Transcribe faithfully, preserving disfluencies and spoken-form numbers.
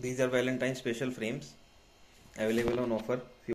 These are Valentine special frames available on offer.